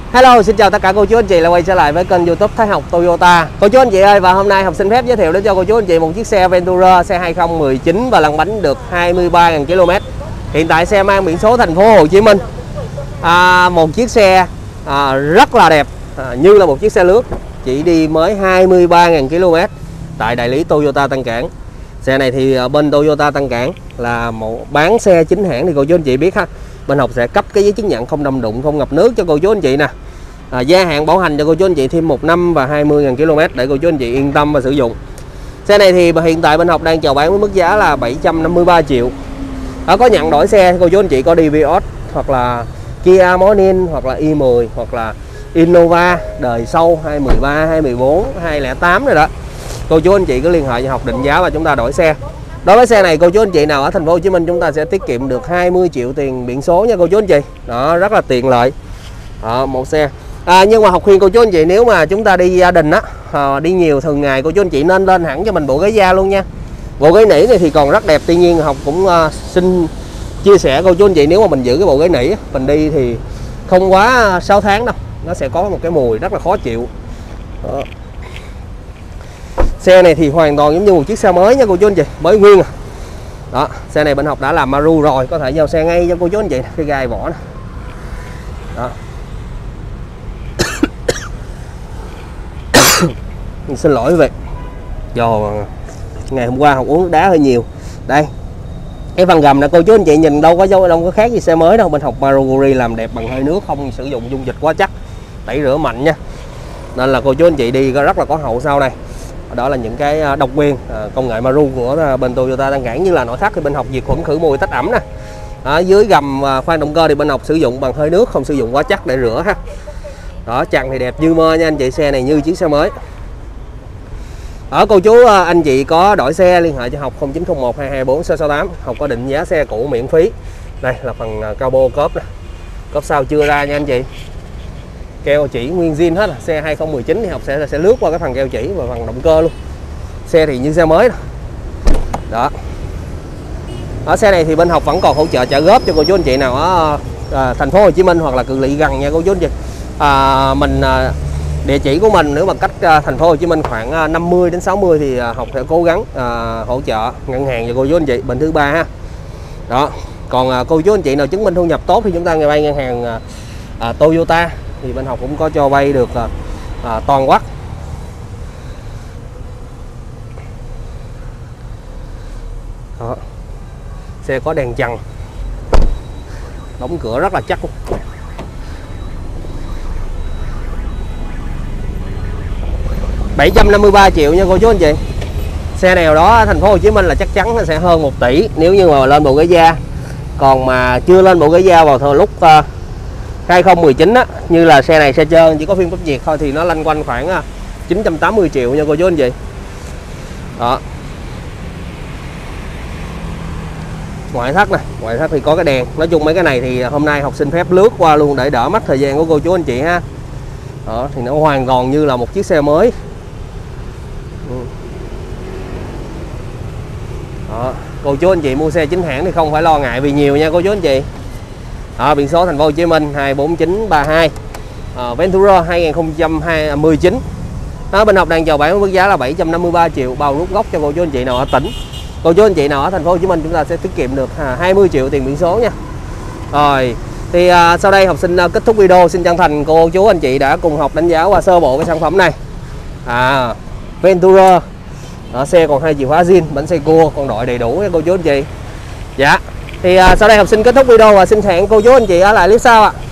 Hello, xin chào tất cả cô chú anh chị đã quay trở lại với kênh YouTube Thái Học Toyota. Cô chú anh chị ơi, và hôm nay Học xin phép giới thiệu đến cho cô chú anh chị một chiếc xe Ventura xe 2019 và lăn bánh được 23.000 km. Hiện tại xe mang biển số thành phố Hồ Chí Minh. Một chiếc xe rất là đẹp, như là một chiếc xe lướt, chỉ đi mới 23.000 km tại đại lý Toyota Tân Cảng. Xe này thì bên Toyota Tân Cảng là một bán xe chính hãng thì cô chú anh chị biết ha. Bên Học sẽ cấp cái giấy chứng nhận không đâm đụng, không ngập nước cho cô chú anh chị nè. Gia hạn bảo hành cho cô chú anh chị thêm 1 năm và 20.000 km để cô chú anh chị yên tâm và sử dụng. Xe này thì hiện tại bên Học đang chào bán với mức giá là 753 triệu. Có nhận đổi xe cô chú anh chị có đi Vios hoặc là Kia Morning hoặc là i10 hoặc là Innova đời sau 2013, 2014, 2008 rồi đó. Cô chú anh chị cứ liên hệ cho Học định giá và chúng ta đổi xe. Đối với xe này cô chú anh chị nào ở thành phố Hồ Chí Minh chúng ta sẽ tiết kiệm được 20 triệu tiền biển số nha cô chú anh chị. Đó, rất là tiện lợi. Một xe. Nhưng mà Học khuyên cô chú anh chị nếu mà chúng ta đi gia đình á, đi nhiều thường ngày, cô chú anh chị nên lên hẳn cho mình bộ ghế da luôn nha. Bộ ghế nỉ này thì còn rất đẹp, tuy nhiên Học cũng xin chia sẻ cô chú anh chị nếu mà mình giữ cái bộ ghế nỉ mình đi thì không quá 6 tháng đâu, nó sẽ có một cái mùi rất là khó chịu. Đó. Xe này thì hoàn toàn giống như một chiếc xe mới nha cô chú anh chị, mới nguyên. Đó, xe này bên Học đã làm maru rồi, có thể giao xe ngay cho cô chú anh chị, cái gai vỏ này. Đó. Xin lỗi quý vị, do ngày hôm qua Học uống nước đá hơi nhiều. Đây, cái phần gầm này cô chú anh chị nhìn đâu có khác gì xe mới đâu. Bên Học Maruguri làm đẹp bằng hơi nước, không sử dụng dung dịch quá chắc, tẩy rửa mạnh nha, nên là cô chú anh chị đi rất là có hậu sau này. Đó là những cái độc quyền công nghệ Maru của bên Toyota Tân Cảng, như là nội thất thì bên Học diệt khuẩn khử mùi tách ẩm nè. Dưới gầm khoang động cơ thì bên Học sử dụng bằng hơi nước, không sử dụng quá chắc để rửa ha. Đó, chặn thì đẹp như mơ nha anh chị, xe này như chiếc xe mới. Cô chú anh chị có đổi xe liên hệ cho Học 0901 224 668. Học có định giá xe cũ miễn phí. Đây là phần cabo cốp nè, cốp sau chưa ra nha anh chị, keo chỉ nguyên zin hết. Xe 2019 thì Học sẽ lướt qua cái phần keo chỉ và phần động cơ luôn. Xe thì như xe mới đó. Ở xe này thì bên Học vẫn còn hỗ trợ trả góp cho cô chú anh chị nào ở thành phố Hồ Chí Minh hoặc là cự ly gần nha cô chú anh chị. Địa chỉ của mình nếu mà cách thành phố Hồ Chí Minh khoảng 50 đến 60 thì Học sẽ cố gắng hỗ trợ ngân hàng cho cô chú anh chị bên thứ ba ha. Đó. Còn cô chú anh chị nào chứng minh thu nhập tốt thì chúng ta vay ngân hàng Toyota thì bên Học cũng có cho vay được toàn quốc. Đó. Xe có đèn trần, đóng cửa rất là chắc luôn. $753 triệu nha cô chú anh chị. Xe nào đó thành phố Hồ Chí Minh là chắc chắn nó sẽ hơn 1 tỷ nếu như mà lên bộ ghế da. Còn mà chưa lên bộ ghế da vào thời lúc 2019 á, như là xe này xe trơn chỉ có phim cấp nhiệt thôi thì nó lanh quanh khoảng 980 triệu nha cô chú anh chị. Đó. Ngoại thất này, ngoại thất thì có cái đèn. Nói chung mấy cái này thì hôm nay Học xin phép lướt qua luôn để đỡ mất thời gian của cô chú anh chị ha. Đó, thì nó hoàn toàn như là một chiếc xe mới. Đó, cô chú anh chị mua xe chính hãng thì không phải lo ngại vì nhiều nha cô chú anh chị. Biển số thành phố Hồ Chí Minh 24932, Ventura 2019. Bên Học đang chào bán với mức giá là 753 triệu bao rút gốc cho cô chú anh chị nào ở tỉnh. Cô chú anh chị nào ở thành phố Hồ Chí Minh chúng ta sẽ tiết kiệm được 20 triệu tiền biển số nha. Rồi thì sau đây Học xin kết thúc video. Xin chân thành cô chú anh chị đã cùng Học đánh giá qua sơ bộ cái sản phẩm này. Ventura. Đó, xe còn 2 chìa khóa zin, bánh xe cua còn đội đầy đủ nha cô chú anh chị. Dạ. Thì sau đây Học xin kết thúc video và xin hẹn cô chú anh chị ở lại clip sau ạ.